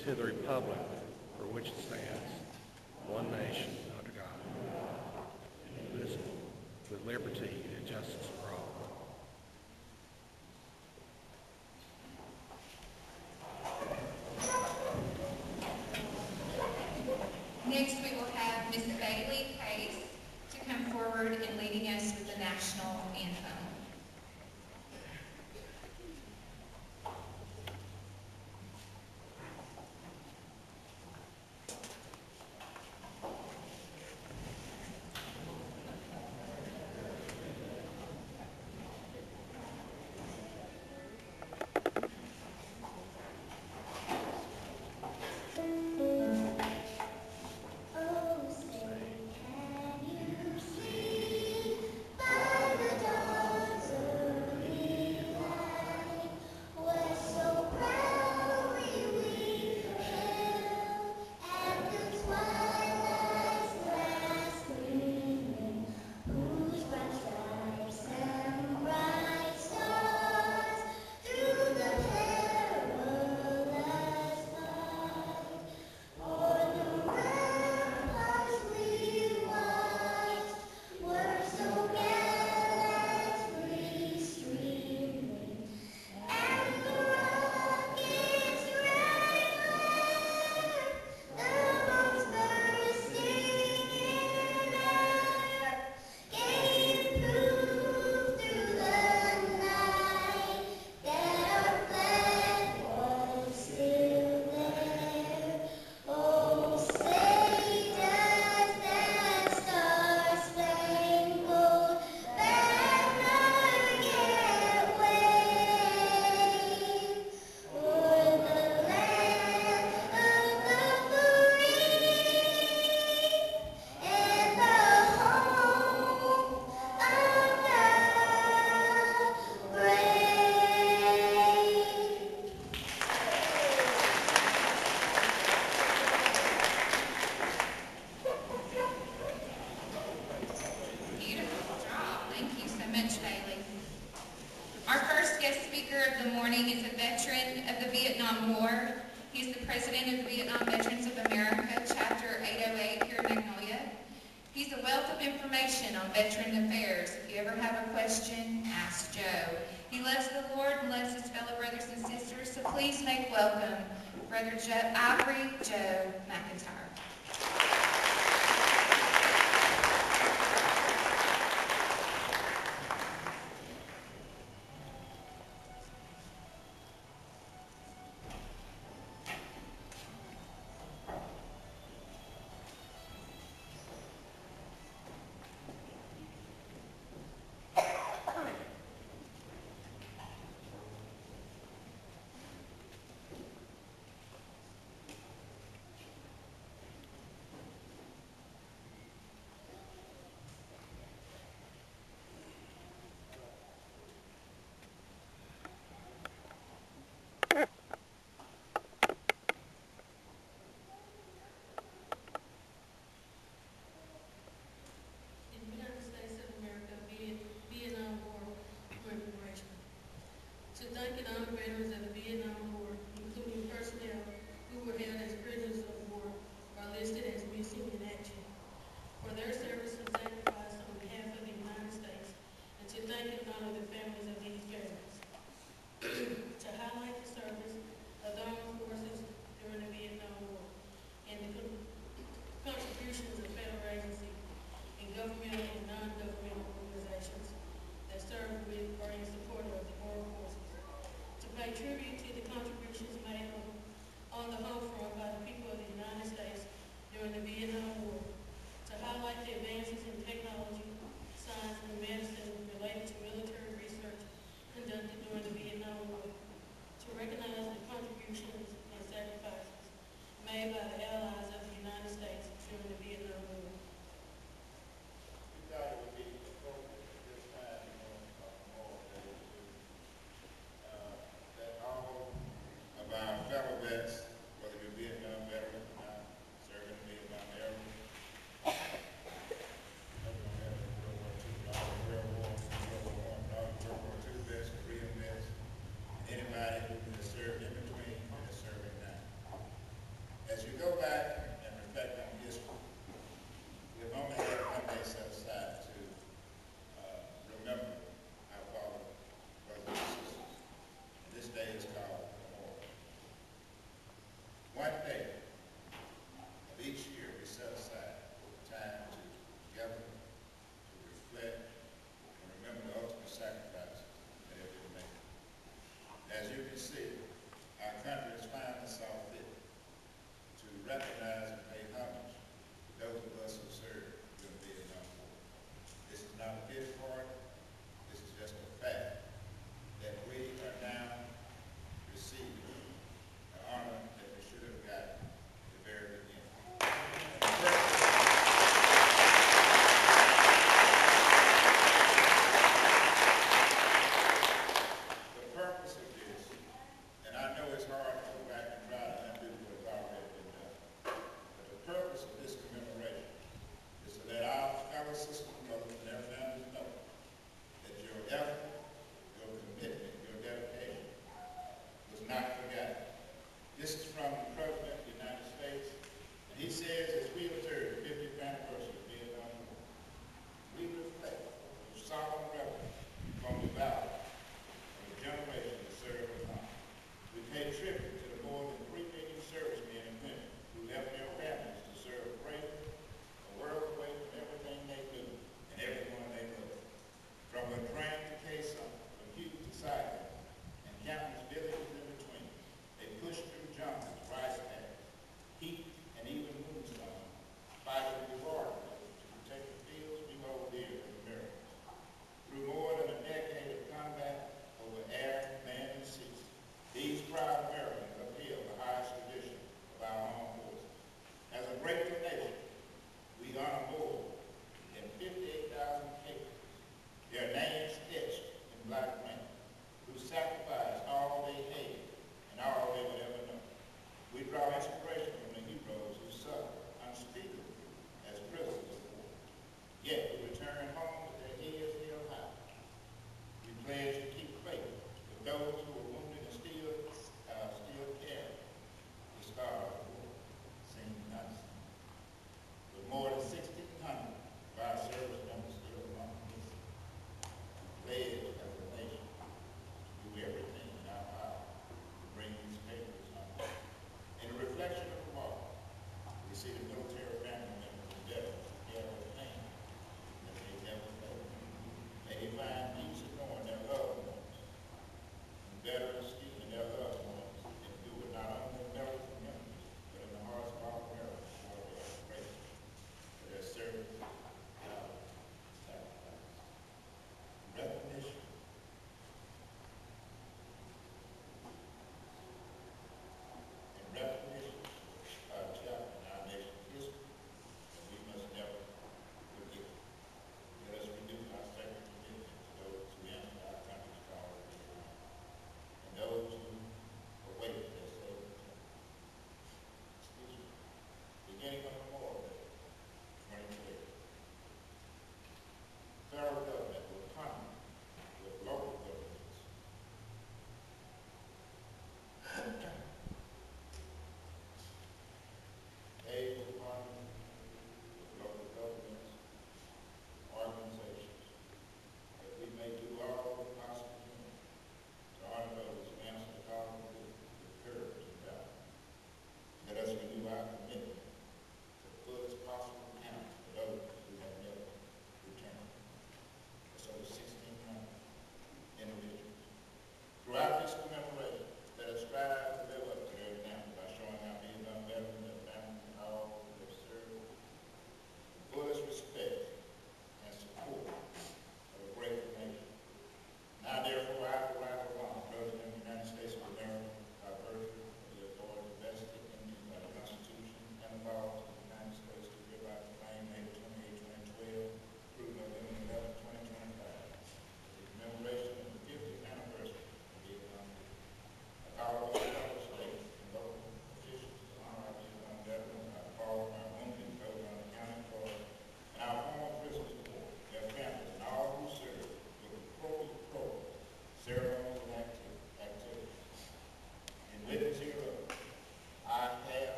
to the republic for which it stands, one nation, under God, indivisible, with liberty and justice for all. Next, we will have Ms. Bailey Case to come forward in leading us with the national anthem.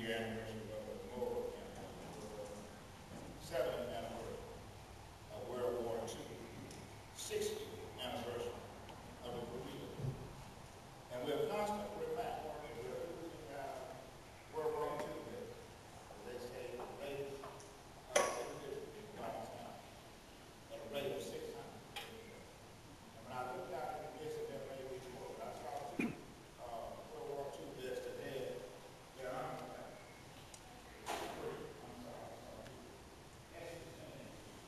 10-year anniversary of the Memorial campaign, 7th anniversary of World War II, 60th anniversary of the Korea. And we're constantly reminded that we're losing World War II today. As they say, the latest individual in one time at a rate of 600. And when I looked out at the list of them late before, I saw two World War II vets today. They're on the back. I'm sorry. That's the thing.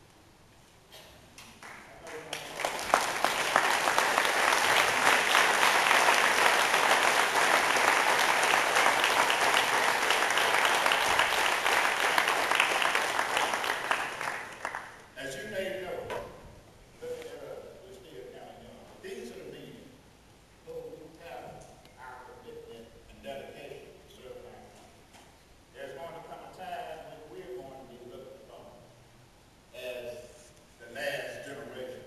As you may know, looking at us, we're still kind of young. These are the men who have our commitment and dedication to serve our country. There's going to come a time when we're going to be looked upon as the last generation.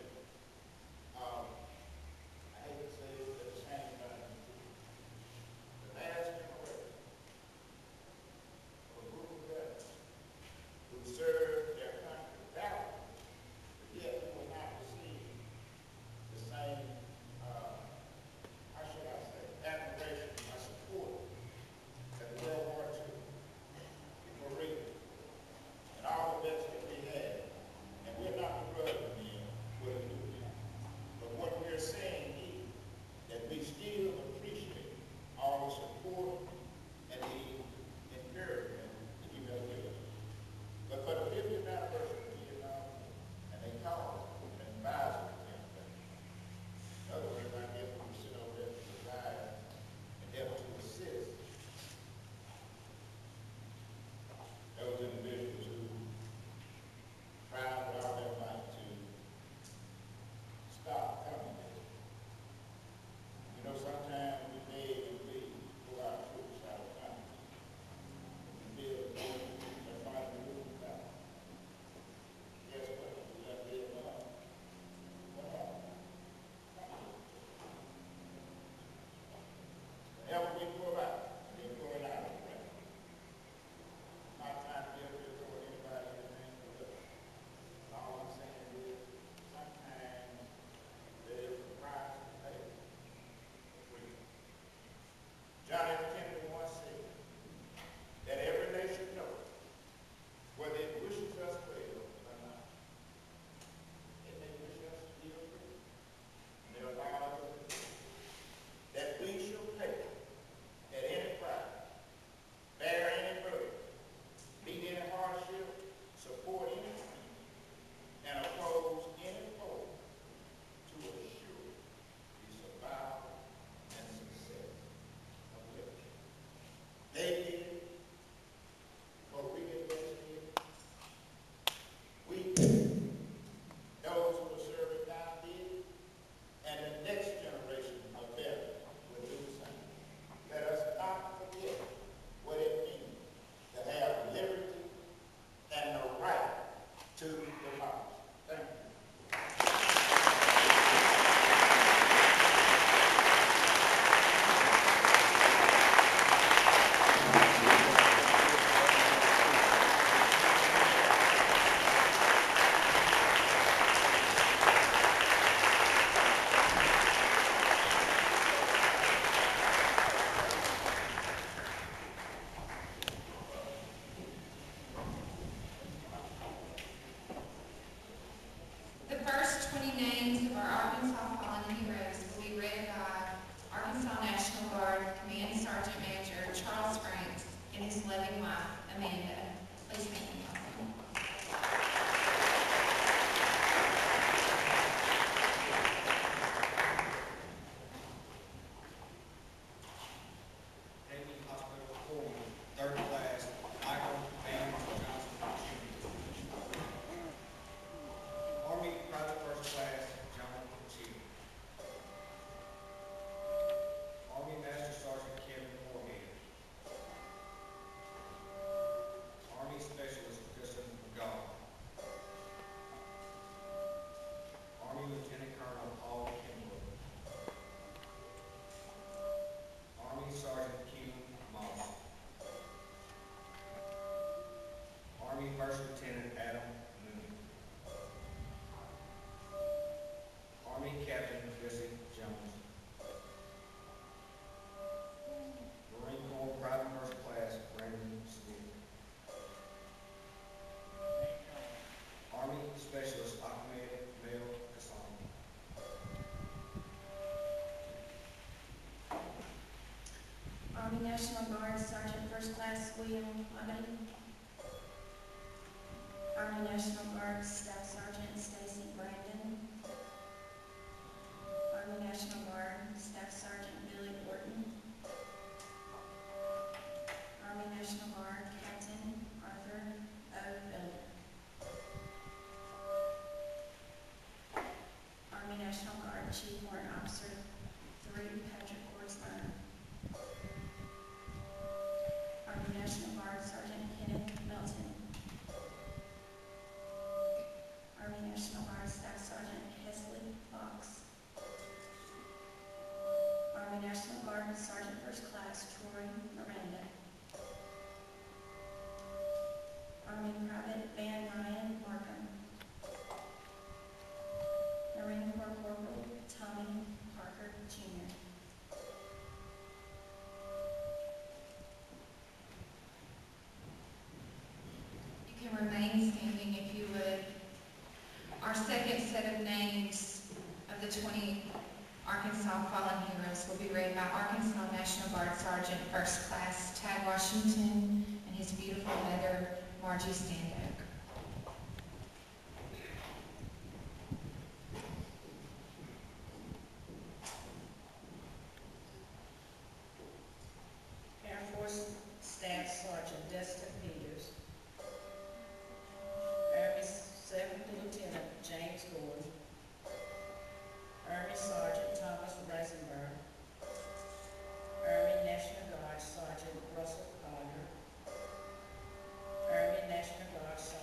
I hate to say it, but the same time, the last generation of a group of veterans who served their country valiantly, but yet we will not receive the same, how should I say, admiration or support that World War II, the Korea, and all the vets that we had. And we're not begrudging them what we do now. But what we're saying is that we still appreciate all the support and the encouragement that you have given us. But for the 50th anniversary of Vietnam, and they call it an advisory campaign. In other words, I guess we sit over there to advise and help to assist those individuals who tried with all their might to stop coming here. You know, sometimes we beg and plead for our troops out of country. We feel they're fighting to move back. Guess what? We left Vietnam. What happened? Whenever we pull out, they pull it out of the ground. I'm not trying to get up here toward anybody anything, but all I'm saying is sometimes there is a price to pay for freedom. John F. Kennedy once said that every nation knows whether it wishes us well or not. It may wish us to be free. And there are a lot of us that we shall pay at any price, bear any burden, meet any hardship, support any dream, and oppose any foe to assure the survival and success of liberty. They did it before we get this here. We did it. Those who are serving now did it, and the next generation of veterans will do the same. Let us not forget what it means to have liberty and the right to democracy. Thank you. The first 20 names of our Arkansas fallen heroes will be read by Arkansas National Guard Command Sergeant Major Charles Franks and his loving wife, Amanda. Please make them welcome. Navy Hospital Foreman, 3rd class, Michael Van Johnson, Jr. Army Private First Class, John Cheatham. Army Master Sergeant Kevin Moorhead. Army Specialist Will Levy. Army National Guard Staff Sergeant Stacy Brandon. Army National Guard Staff Sergeant Billy Gordon. Army National Guard Captain Arthur O. Miller. Army National Guard Chief Warrant Officer 3 Patrick Forsberg. Army National Guard Sergeant Kenneth Melton. Army National Guard Staff Sergeant Hesley Fox. Army National Guard Sergeant First Class Troy Miranda. Army Private Van Ryan Markham. Marine Corps Corporal Tommy Parker Jr. You can remain standing if you would. Our second set of names of the 20 Arkansas Fallen Heroes will be read by Arkansas National Guard Sergeant First Class Tad Washington and his beautiful mother, Margie Standoak. Air Force Staff Sergeant Destin Peters. Army 7th Lieutenant James Gordon. Army Sergeant Thomas Reisenberg. Army National Guard Sergeant Russell Collier. Army National Guard Sergeant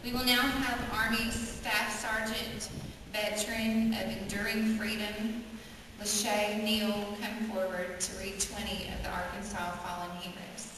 We will now have Army Staff Sergeant, veteran of Enduring Freedom, Lachey Neal, come forward to read 20 of the Arkansas Fallen Heroes.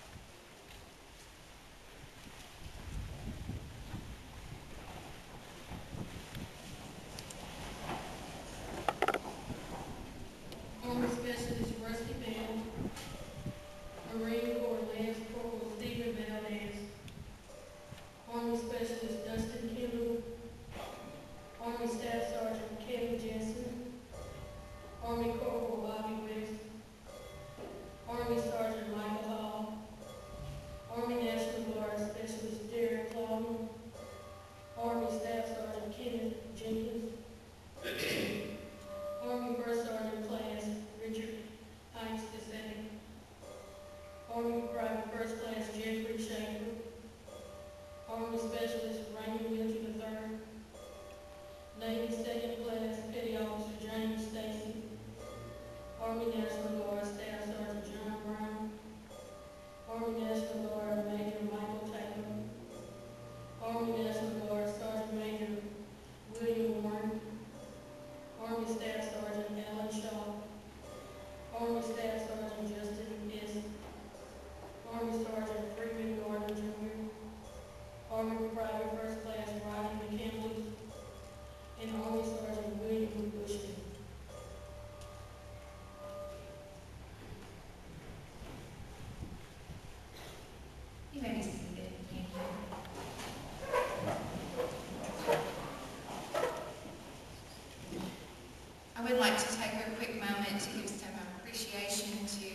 Army Specialist Rusty Bell, Marine Corps Lance Corporal Stephen Valdez, Army Specialist Dustin Kendall, Army Staff Sergeant Kevin Jensen, Army Corporal Bobby West, Army Sergeant Michael Hall, Army National Guard Specialist Derek Clawson, Army Staff Sergeant Kenneth Jenkins, Army First Sergeant Class Richard Hines II, Army Private First Class Jeffrey Schaefer, Army Specialist Raymond Milton III, Navy Second Class Petty Officer James Stacy, Army National Guard Staff Sergeant John Brown, Army National Guard Major Michael Taylor, Army National Guard Sergeant Major William Warren, Army Staff Sergeant Alan Shaw, Army Staff Sergeant Justin S. Army Sergeant Freeman Gordon Jr., Army Private First Class Rodney McKinley, and Army Sergeant William Bushman. You may be seated. Thank you. I would like to take a quick moment to give some appreciation to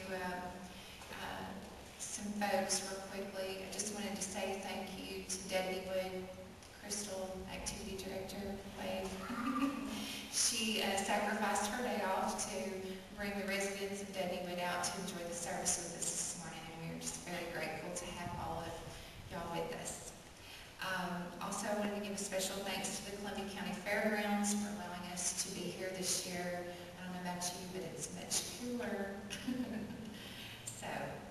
some folks real quickly. I just wanted to say thank you to Debbie Wood, Crystal Activity Director, Wade. She sacrificed her day off to bring the residents of Deadwood out to enjoy the service with us this morning, and we're just very grateful to have all of y'all with us. Also, I wanted to give a special thanks to the Columbia County Fairgrounds for allowing us to be here this year. I don't know about you, but it's much cooler. So,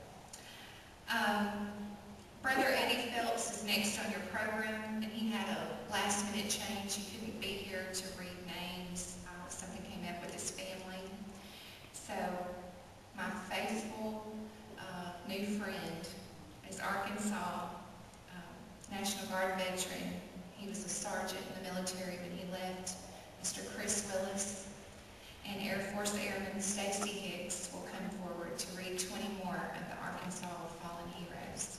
Brother Eddie Phelps is next on your program, and he had a last-minute change. He couldn't be here to read names. Something came up with his family. So, my faithful new friend is Arkansas National Guard veteran. He was a sergeant in the military when he left, Mr. Chris Willis, and Air Force Airman Stacy Hicks will come forward to read 20 more of the Arkansas Fallen Heroes.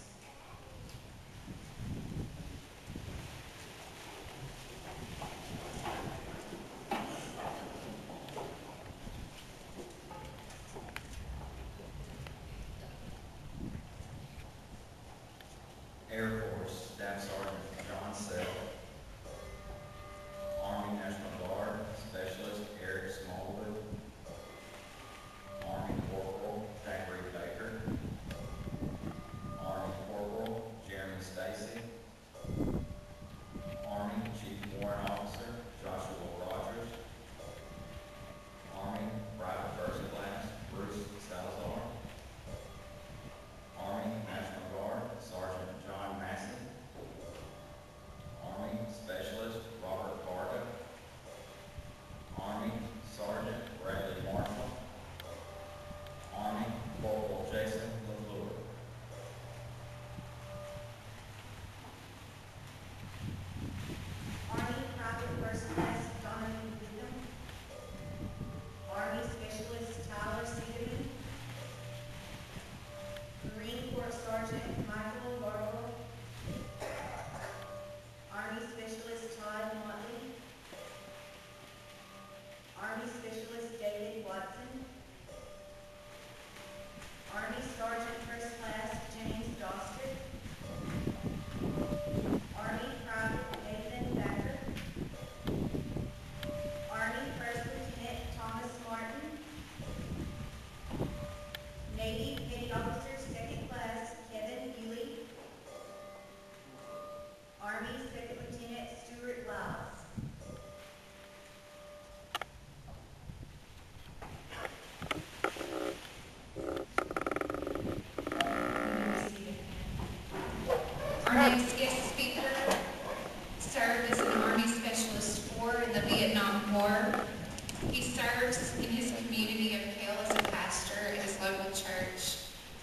Air Force Staff Sergeant John Sell, Army National Guard Specialist Eric Smallwood, Army Corps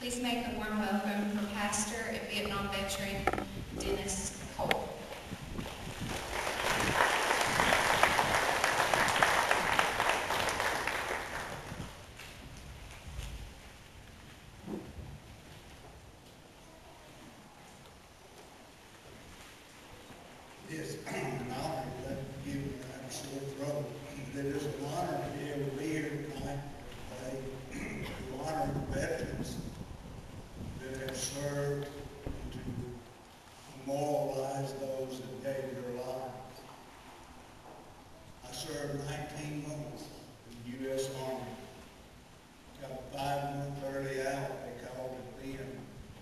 Please make a warm welcome for Pastor and Vietnam veteran Dennis Cole. It's an honor to give you a sore throat. It is an honor to be able to be here tonight to honor the veterans that have served and to memorialize those that gave their lives. I served 19 months in the U.S. Army. Got 5 months early out, they called it then.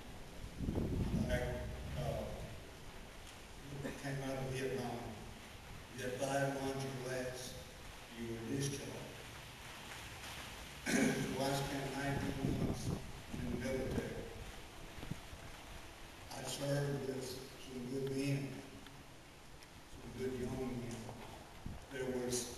Came out of Vietnam. You had 5 months or less, you were discharged. So I spent 19 months in the military. I served with some good men, some good young men. There was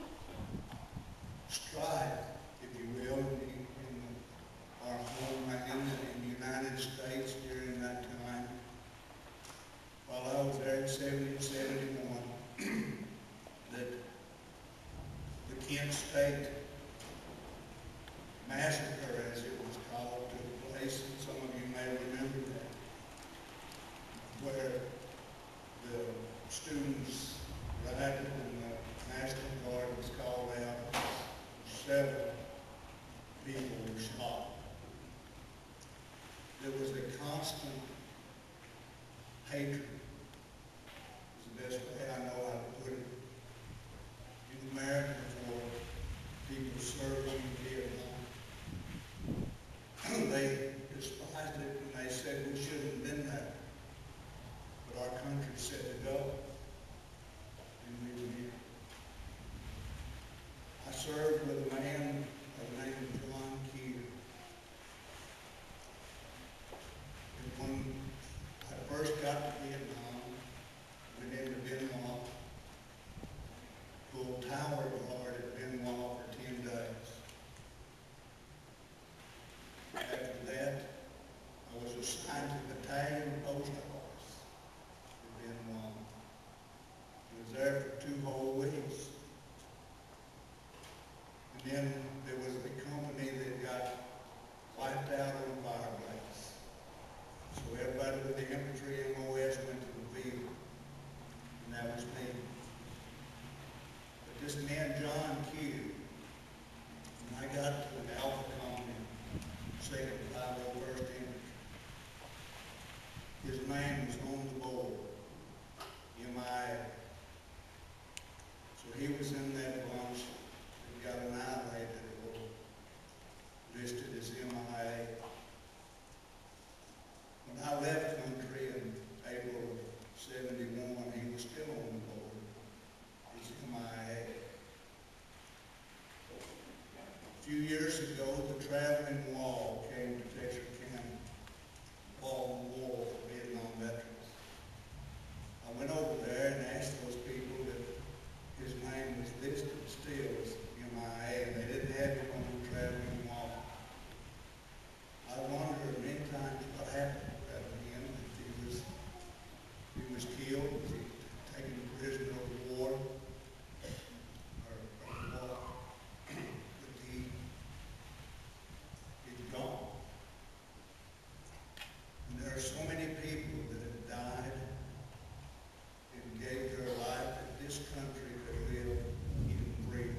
strife, if you will, in our homeland in the United States during that time. While I was there in 70 and 71, that the Kent State Massacre, as it was called, took place, and some of you may remember that, where the students rioted and the National Guard was called out. Several people were shot. There was a constant hatred, is the best way I know how to put it, in America for people serving in Vietnam. They despised it and they said we shouldn't have been there. But our country said to go, and we were here. I served with a man by the name of John Keir. And when I first got to Vietnam, went into Benoit, pulled tower guard at Benoit for 10 days. After that, I was assigned to the battalion post office at Benoit. I was there for 2 whole weeks. And then there was a company that got wiped out on a fireplace. So everybody with the infantry MOS went to the field, and that was me. But this man, John Keir, when I got to the Alpha Company, 2nd 501st Infantry, his name was on the board, MIA. So he was in that bunch that got annihilated or listed as MIA. When I left country in April of 71, he was still on the board. He's MIA. A few years ago, the traveling wall came to Texarkana, wall and war for Vietnam veterans. I went over there and asked those people if his name was listed still as MIA, and they didn't have him on the traveling wall. I wondered many times what happened. He was killed, was he taken prisoner of war, or what? But he's gone. And there are so many people that have died and gave their life that this country could live even free.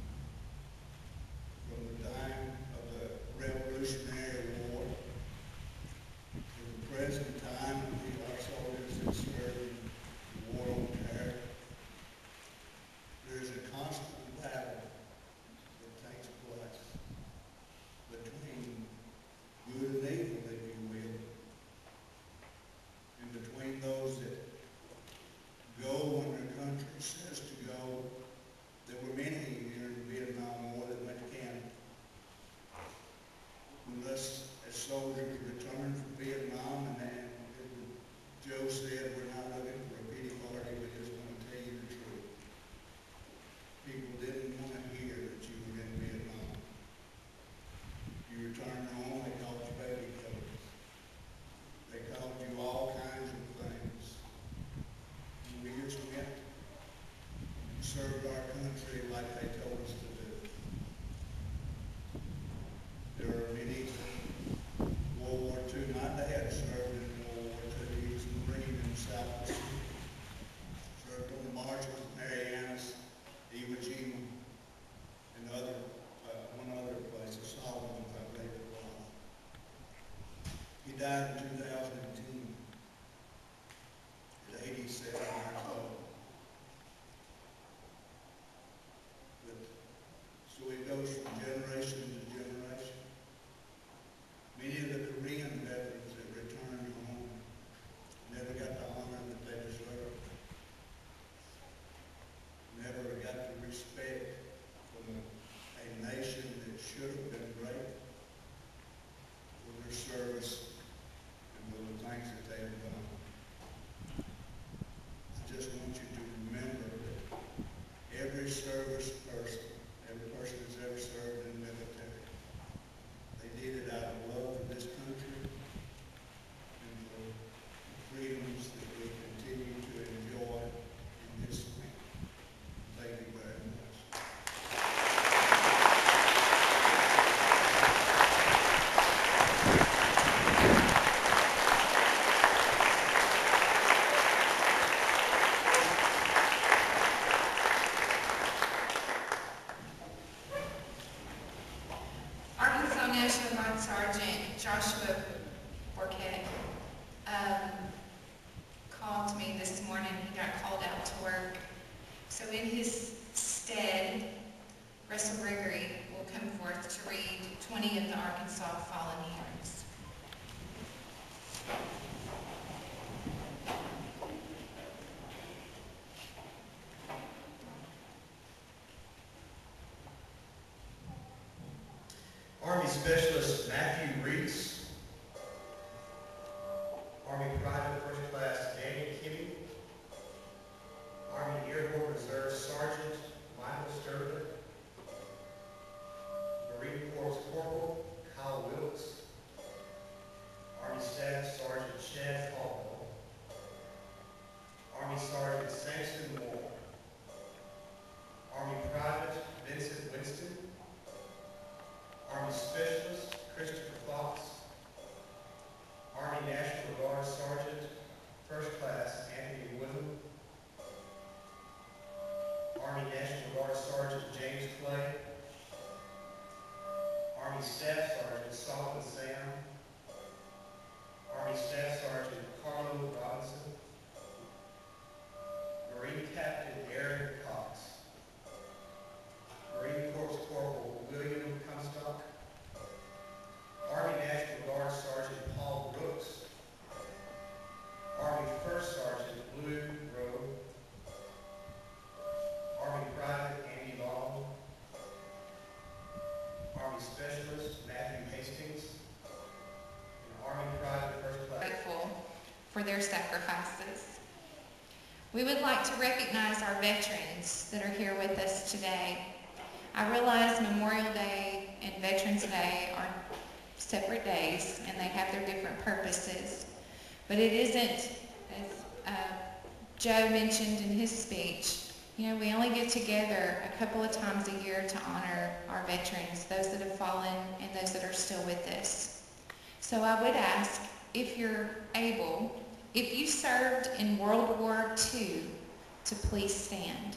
From the time of the Revolutionary War to the present time, our soldiers that serve in the war on terror. There's a constant battle that takes place between good and evil, if you will, and between those that go when their country says to go. There were many here in the Vietnam War that went to Canada. Unless as soldiers returned from Vietnam, and then Joe said, we're not looking for a pity party, we just want to tell you the truth. People didn't want to hear that you were in Vietnam. You returned home, they called you baby died in 2010 at 87 years old. But, so it goes from generation to generation. Many of the Korean veterans that returned home never got the honor that they deserved. Never got the respect from a nation that should have been great for their service and for the things that they have done. I just want you to remember that every service person, every person that's ever served in the military, they did it out of love for this country and for the freedoms that we continue to enjoy in this land. Thank you very much. Arkansas National Guard Sergeant Joshua Burkett called me this morning. He got called out to work. So in his stead, Russell Gregory will come forth to read 20 of the Arkansas Fallen Hymns. Army Specialist Matthew Reese, Army Private First Class Danny Kimmy, Army Airborne Reserve Sergeant Michael Sturman, Marine Corps Corporal Kyle Wilkes, Army Staff Sergeant Chad Caldwell, Army Sergeant Samson Moore, Army Private Vincent Winston, Army Specialist Christopher Fox, Army National Guard Sergeant First Class Anthony Woodham, Army National Guard Sergeant James Clay, Army Staff Sergeant Solomon Sam, Army Staff Sergeant Carlo Robinson, Marine Captain Aaron Cox, Marine Corps Corporal William Comstock, Army National Guard Sergeant Paul Brooks, Army First Sergeant Blue Rowe, Army Private Andy Long, Army Specialist Matthew Hastings, and Army Private First Class. Grateful for their sacrifices. We would like to recognize our veterans that are here with us today. I realize Memorial Day and Veterans Day are separate days and they have their different purposes, but it isn't, as Joe mentioned in his speech, you know, we only get together a couple of times a year to honor our veterans, those that have fallen and those that are still with us. So I would ask, if you're able, if you served in World War II, to please stand.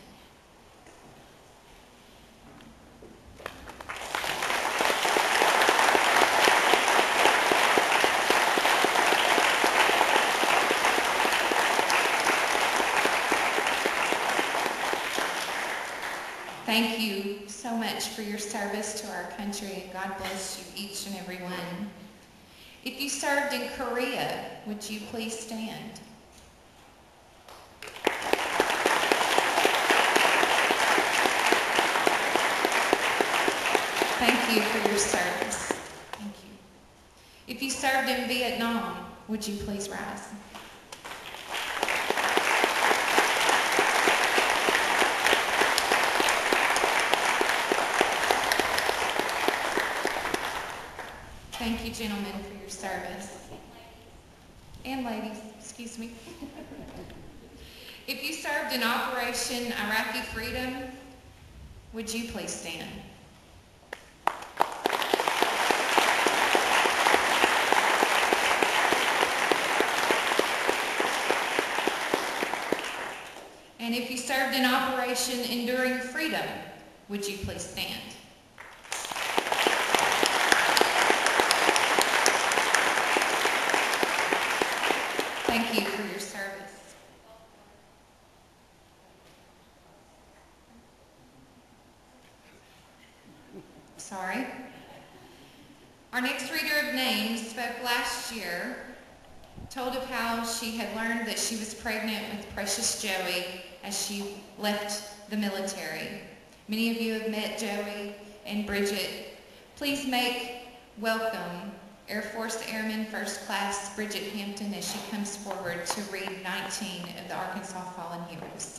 Thank you so much for your service to our country, and God bless you each and every one. If you served in Korea, would you please stand? Thank you for your service. Thank you. If you served in Vietnam, would you please rise? Thank you, gentlemen, for your service. And ladies, excuse me. If you served in Operation Iraqi Freedom, would you please stand? And if you served in Operation Enduring Freedom, would you please stand? Our next reader of names spoke last year, told of how she had learned that she was pregnant with precious Joey as she left the military. Many of you have met Joey and Bridget. Please make welcome Air Force Airman First Class Bridget Hampton as she comes forward to read 19 of the Arkansas Fallen Heroes.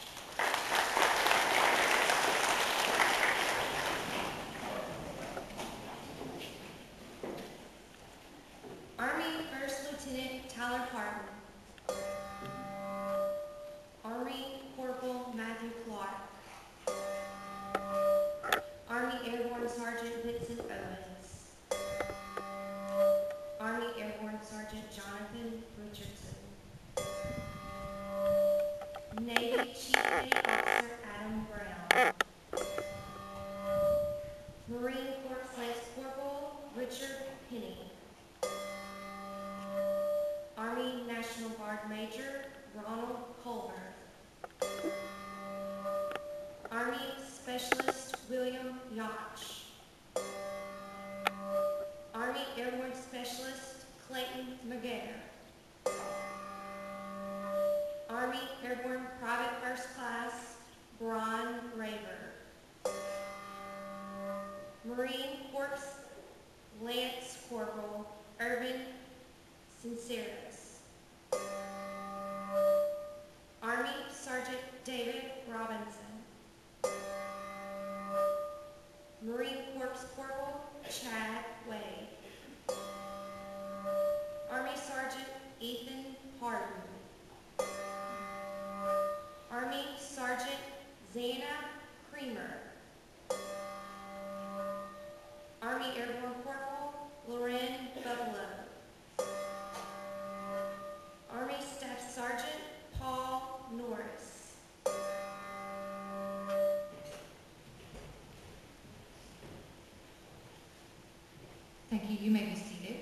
Army First Lieutenant Tyler Parton. Army Corporal Matthew Clark. Army Airborne Sergeant Vincent Owens. Army Airborne Sergeant Jonathan Richardson. Navy Chief Petty Officer Adam Brown. Marine Corps Lance Corporal Richard Penny. Army National Guard Major Ronald Colmer. Army Specialist William Yach. Army Airborne Specialist Clayton McGair. Army Airborne Private First Class Brian Raver. Marine Corps Lance Corporal Irvin Sinceris. Army Sergeant David Robinson. Marine Corps Corporal Chad Wade. Army Sergeant Ethan Harden. Army Sergeant Zana Creamer. Army Airborne Corporal Loren Buffalo. Army Staff Sergeant Paul Norris. Thank you. You may be seated.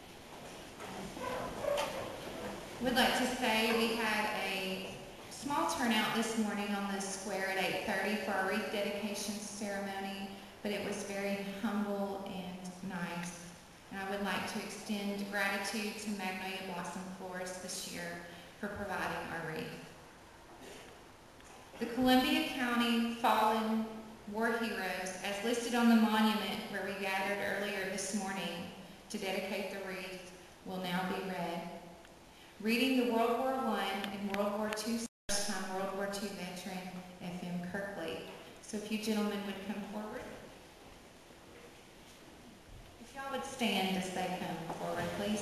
We'd like to say we had a small turnout this morning on the square at 8:30 for our wreath dedication ceremony, but it was very humble and nice. And I would like to extend gratitude to Magnolia Blossom Florist this year for providing our wreath. The Columbia County Fallen War Heroes, as listed on the monument where we gathered earlier this morning to dedicate the wreath, will now be read. Reading the World War I and World War II first-time World War II veteran, F.M. Kirkley. So if you gentlemen would come forward. If y'all would stand as they come forward, please.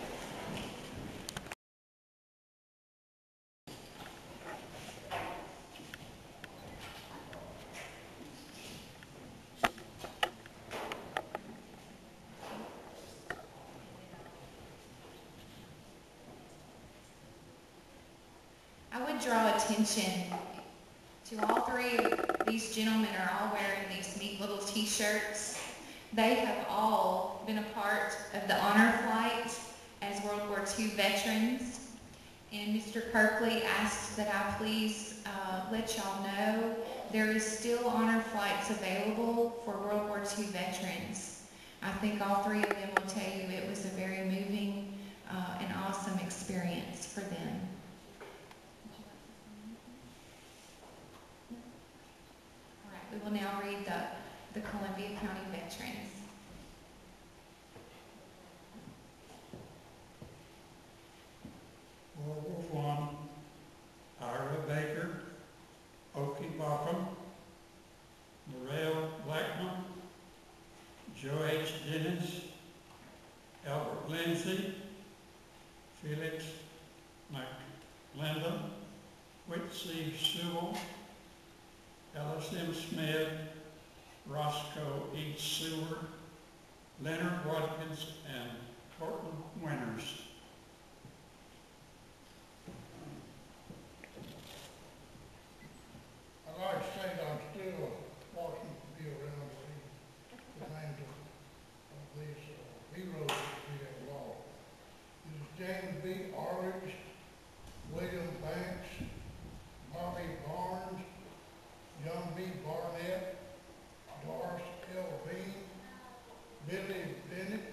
I would draw attention to all three of these gentlemen are all wearing these neat little t-shirts. They have all been a part of the honor flight as World War II veterans. And Mr. Kirkley asked that I please let y'all know there is still honor flights available for World War II veterans. I think all three of them will tell you it was a very moving and awesome experience for them. All right, we will now read the Columbia County veterans. World War I, Ira Baker, Okie Bopham, Morel Blackman, Joe H. Dennis, Albert Lindsay, Felix McLendon, Whitsie Sewell, Ellis M. Smith, Roscoe H. Seward, Leonard Watkins, and Cortland Winters. I'd like to say that I'm still watching to be around to see the names of these heroes that we have lost. This is James B. Arledge, William Banks, Bobby Barnes, John B. Barnett, Doris L. Bean, Billy Bennett,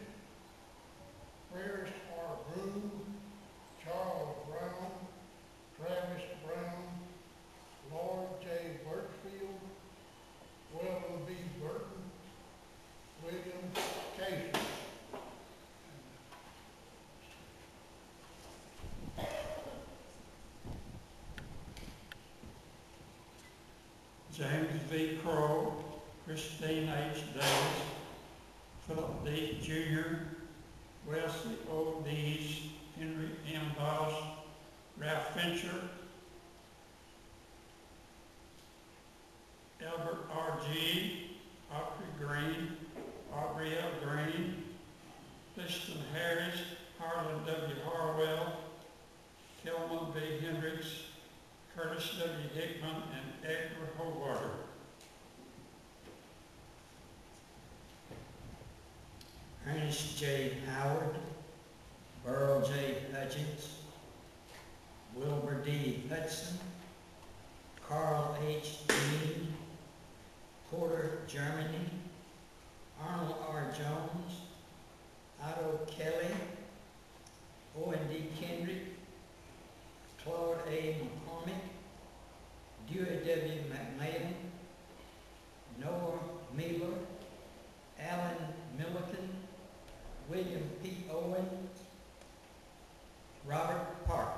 James V. Crow, Christine H. Davis, Philip D. Jr., Wesley O. Dees, Henry M. Boss, Ralph Fincher, Albert R. G., Aubrey L. Green, Liston Harris, Harlan W. Harwell, Kelman B. Hendricks, Curtis W. Hickman, and Edward Hogarth. Ernest J. Howard, Burl J. Hutchins, Wilbur D. Hudson, Carl H. Dean, Porter Germany, Arnold R. Jones, Otto Kelly, Owen D. Kendrick, Claude A. McCormick, Dewey W. McMahon, Noah Miller, Alan Milliken, William P. Owen, Robert Parker.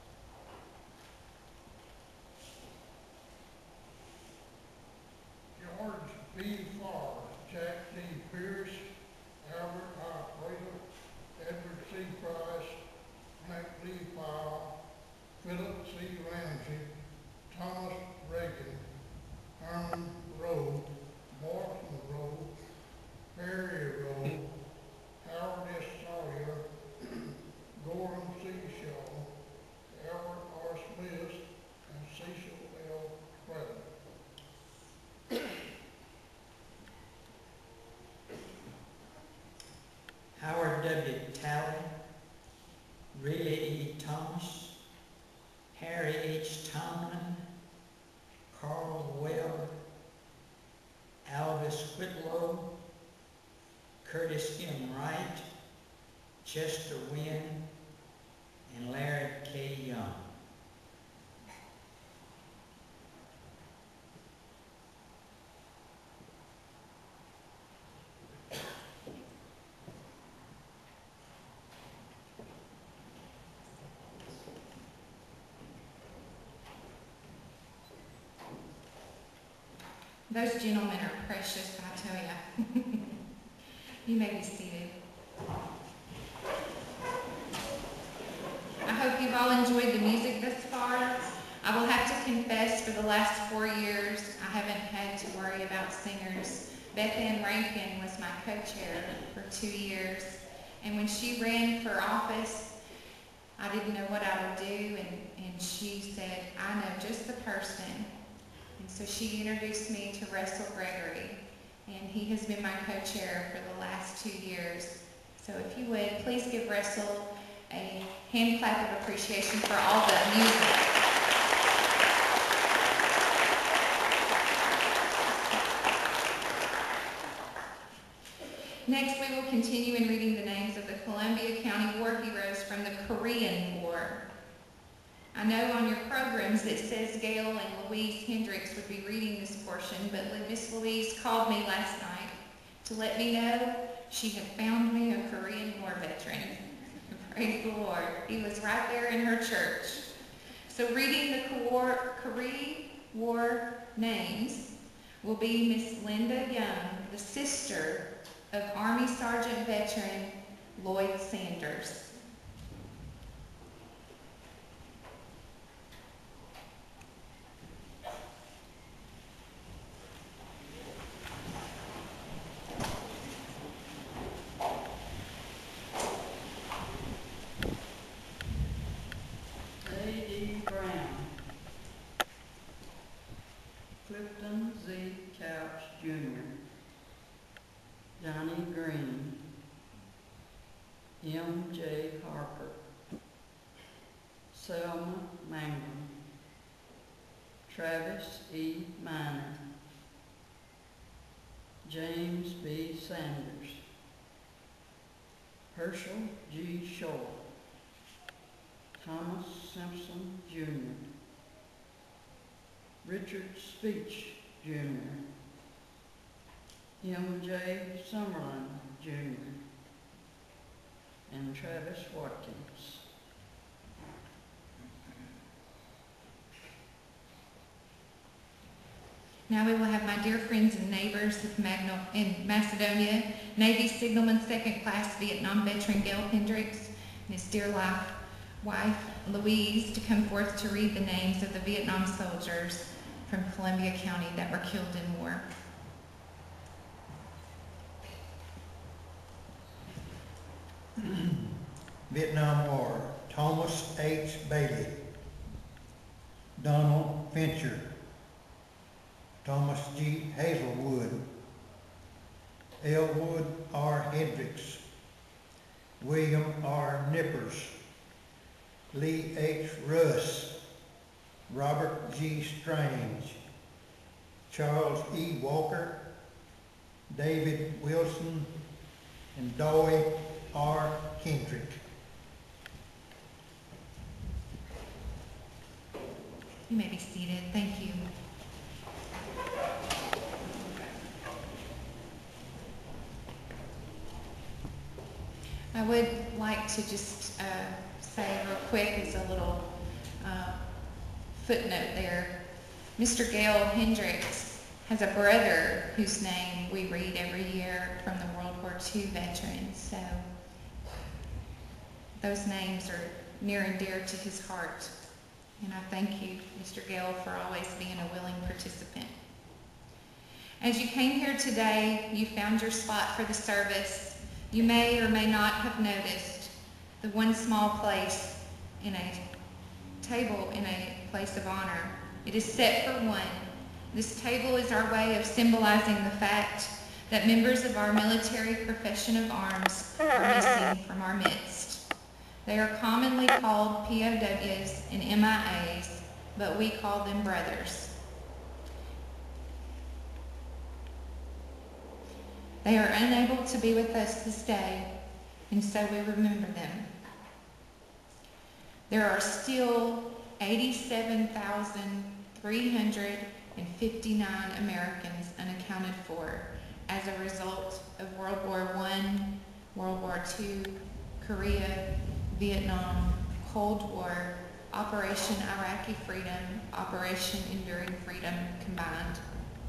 George B. Farr, Jack D. Pierce, Albert I. Prater, Edward C. Price, Frank D. Powell, Philip C. Ramsey, Thomas Reagan, Herman Rowe, Morrison Rowe, Perry Rowe, Howard S. Sawyer, Gordon C. Shaw, Albert R. Smith, and Cecil L. Craddock. Howard W. Talley, Ray E. Thomas, Harry H. Tomlin, Carl Webb, Alvis Whitlow, Curtis M. Wright, Chester Wynn, and Larry K. Young. Those gentlemen are precious, I tell you. You may be seated. I hope you've all enjoyed the music thus far. I will have to confess, for the last 4 years, I haven't had to worry about singers. Beth Ann Rankin was my co-chair for 2 years, and when she ran for office, I didn't know what I would do, and she said, I know just the person. And so she introduced me to Russell Gregory, and he has been my co-chair for the last 2 years. So if you would, please give Russell a hand clap of appreciation for all the music. Next, we will continue in reading the names of the Columbia County War Heroes from the Korean War. I know on your programs it says Gail and Louise Hendricks would be reading this portion, but Miss Louise called me last night to let me know she had found me a Korean War veteran. Praise the Lord. He was right there in her church. So reading the Korean War names will be Miss Linda Young, the sister of Army Sergeant Veteran Lloyd Sanders. A.D. Brown, Clifton Z. Couch Jr., Johnny Green, M.J. Harper, Selma Mangum, Travis E. Minor, James B. Sanders, Herschel G. Shore, Thomas Simpson Jr., Richard Speech Jr., M.J. Summerlin Jr., and Travis Watkins. Now we will have my dear friends and neighbors in Macedonia, Navy Signalman 2nd Class Vietnam veteran Gail Hendricks and his dear wife Louise to come forth to read the names of the Vietnam soldiers from Columbia County that were killed in war. Vietnam War, Thomas H. Bailey, Donald Fincher, Thomas G. Hazelwood, Elwood R. Hendricks, William R. Nippers, Lee H. Russ, Robert G. Strange, Charles E. Walker, David Wilson, and Dowie R. Kendrick. You may be seated. Thank you. I would like to just say real quick as a little footnote there. Mr. Gail Hendricks has a brother whose name we read every year from the World War II veterans. So those names are near and dear to his heart. And I thank you, Mr. Gale, for always being a willing participant. As you came here today, you found your spot for the service. You may or may not have noticed the one small place in a table in a place of honor. It is set for one. This table is our way of symbolizing the fact that members of our military profession of arms are missing from our midst. They are commonly called POWs and MIAs, but we call them brothers. They are unable to be with us this day, and so we remember them. There are still 87,359 Americans unaccounted for as a result of World War I, World War II, Korea, Vietnam, Cold War, Operation Iraqi Freedom, Operation Enduring Freedom combined.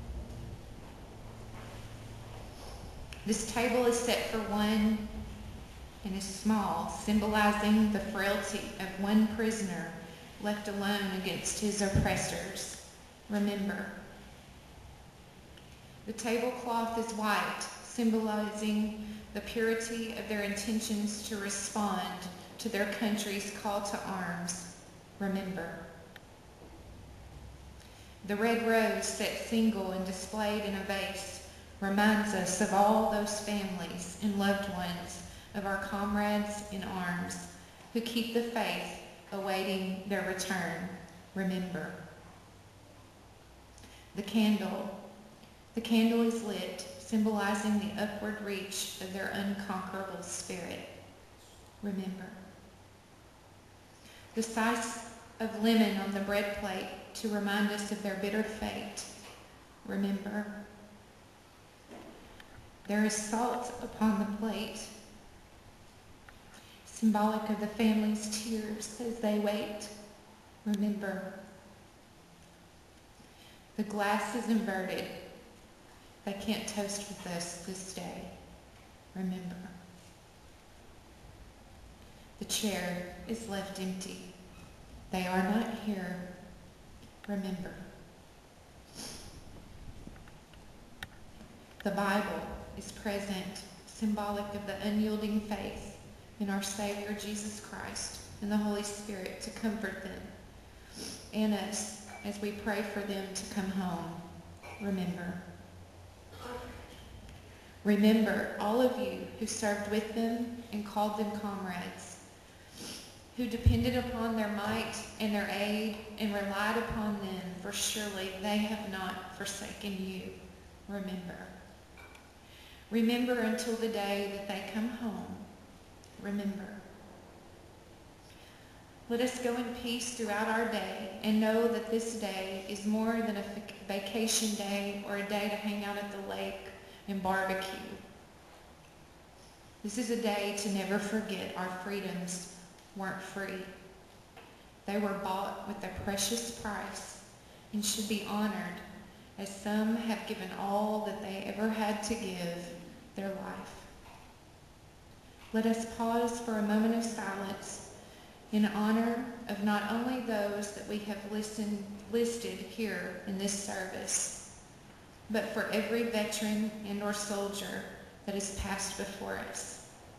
This table is set for one and is small, symbolizing the frailty of one prisoner left alone against his oppressors. Remember. The tablecloth is white, symbolizing the purity of their intentions to respond to their country's call to arms. Remember. The red rose set single and displayed in a vase reminds us of all those families and loved ones of our comrades in arms who keep the faith awaiting their return. Remember. The candle is lit, symbolizing the upward reach of their unconquerable spirit. Remember. The slice of lemon on the bread plate to remind us of their bitter fate. Remember. There is salt upon the plate, symbolic of the family's tears as they wait. Remember. The glass is inverted. They can't toast with us this day. Remember. The chair is left empty. They are not here. Remember. The Bible is present, symbolic of the unyielding faith in our Savior Jesus Christ and the Holy Spirit to comfort them and us as we pray for them to come home. Remember. Remember all of you who served with them and called them comrades, who depended upon their might and their aid and relied upon them, for surely they have not forsaken you. Remember. Remember until the day that they come home. Remember. Let us go in peace throughout our day and know that this day is more than a vacation day or a day to hang out at the lake and barbecue. This is a day to never forget our freedoms weren't free. They were bought with a precious price and should be honored as some have given all that they ever had to give, their life. Let us pause for a moment of silence in honor of not only those that we have listed here in this service, but for every veteran and or soldier that has passed before us.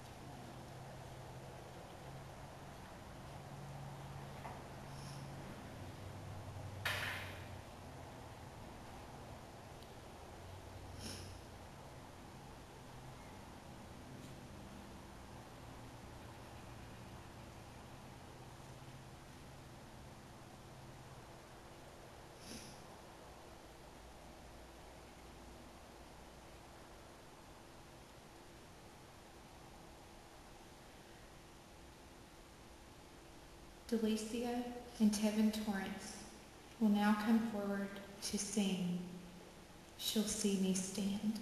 Delicia and Tevin Torrance will now come forward to sing "She'll See Me Stand."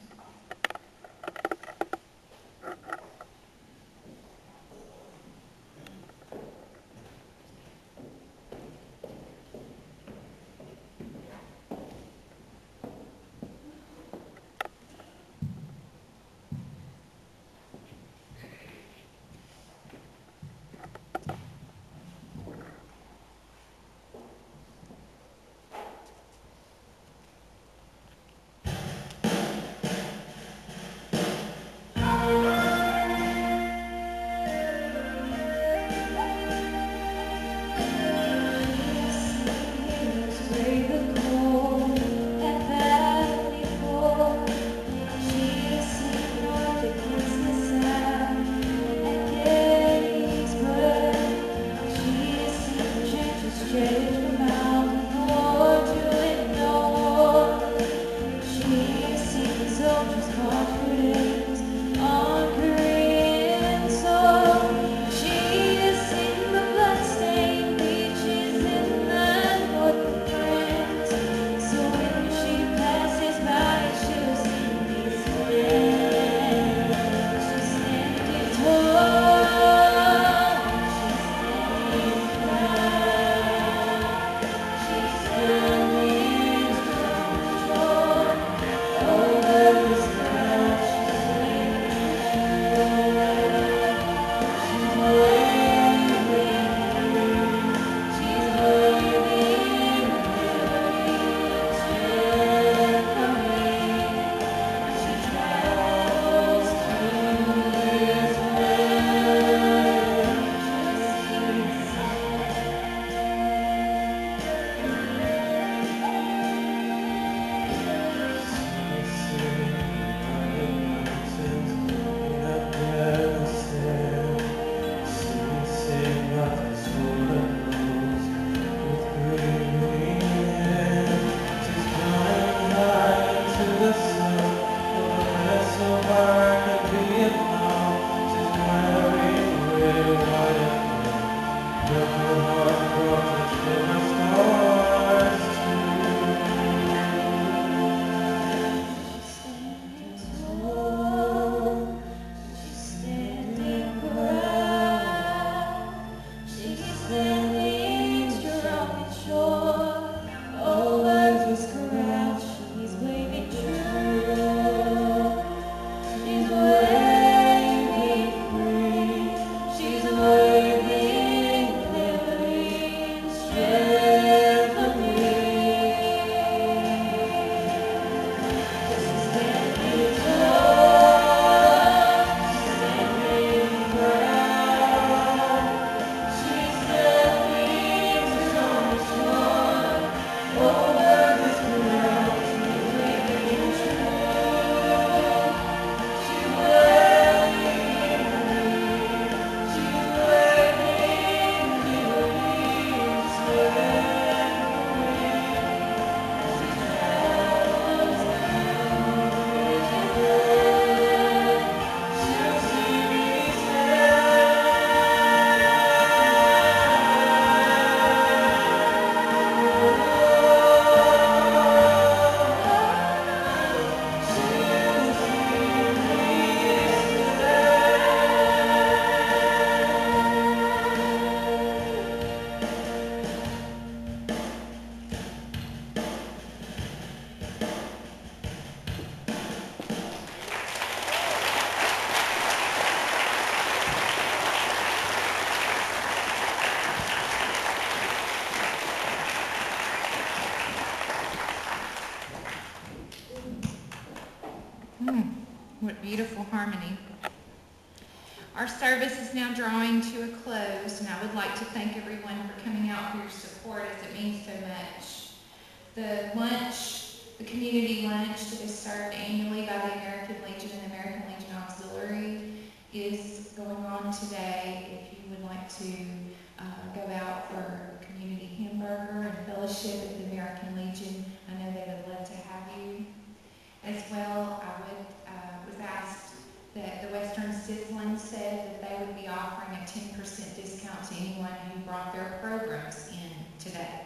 beautiful harmony. Our service is now drawing to a close, and I would like to thank everyone for coming out for your support, as it means so much. The lunch, the community lunch that is served annually by the American Legion and the American Legion Auxiliary is going on today. If you would like to go out for a community hamburger and fellowship with the American Legion, I know they would love to have you. As well, I was asked that the Western Sizzlin said that they would be offering a 10% discount to anyone who brought their programs in today.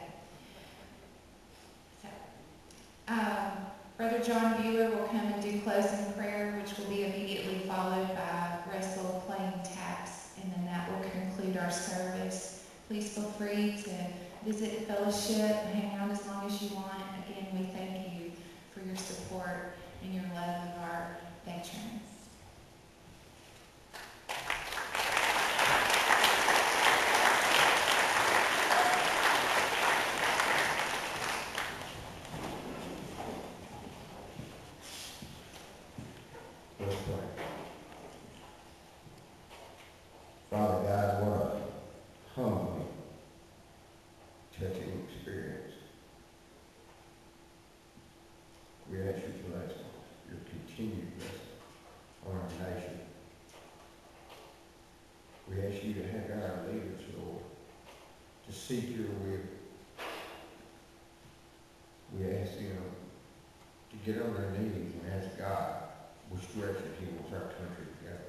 So, Brother John Bueller will come and do closing prayer, which will be immediately followed by Russell playing taps, and then that will conclude our service. Please feel free to visit fellowship and hang out as long as you want. Again, we thank you for your support and your love of our veterans. Let's pray. Father God, what a humbling, touching experience. We ask you to bless your continued blessing on our nation. We ask you to have our leaders, Lord, to seek your will. We ask them to get on their knees and ask God which direction he wants our country to go.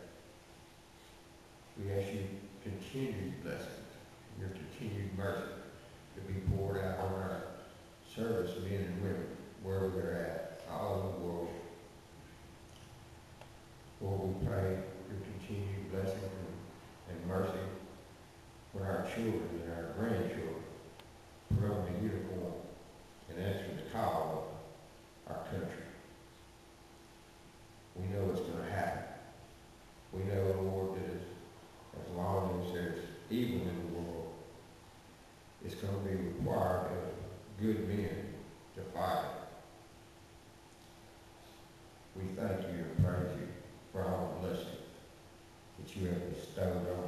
We ask you continued blessings, your continued mercy to be poured out on our servicemen and women, wherever they're at, all over the world. Lord, we pray your continued blessing and mercy for our children and our grandchildren, put on the uniform and answer the call of our country. We know it's going to happen. We know, Lord, that as long as there's evil in the world, it's going to be required of good men to fight it. We thank you and praise you for all the blessings that you have bestowed on